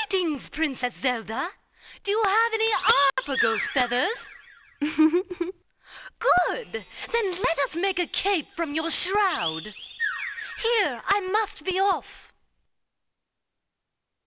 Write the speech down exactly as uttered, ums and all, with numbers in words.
Greetings, Princess Zelda. Do you have any Arpagos feathers? Good. Then let us make a cape from your shroud. Here, I must be off.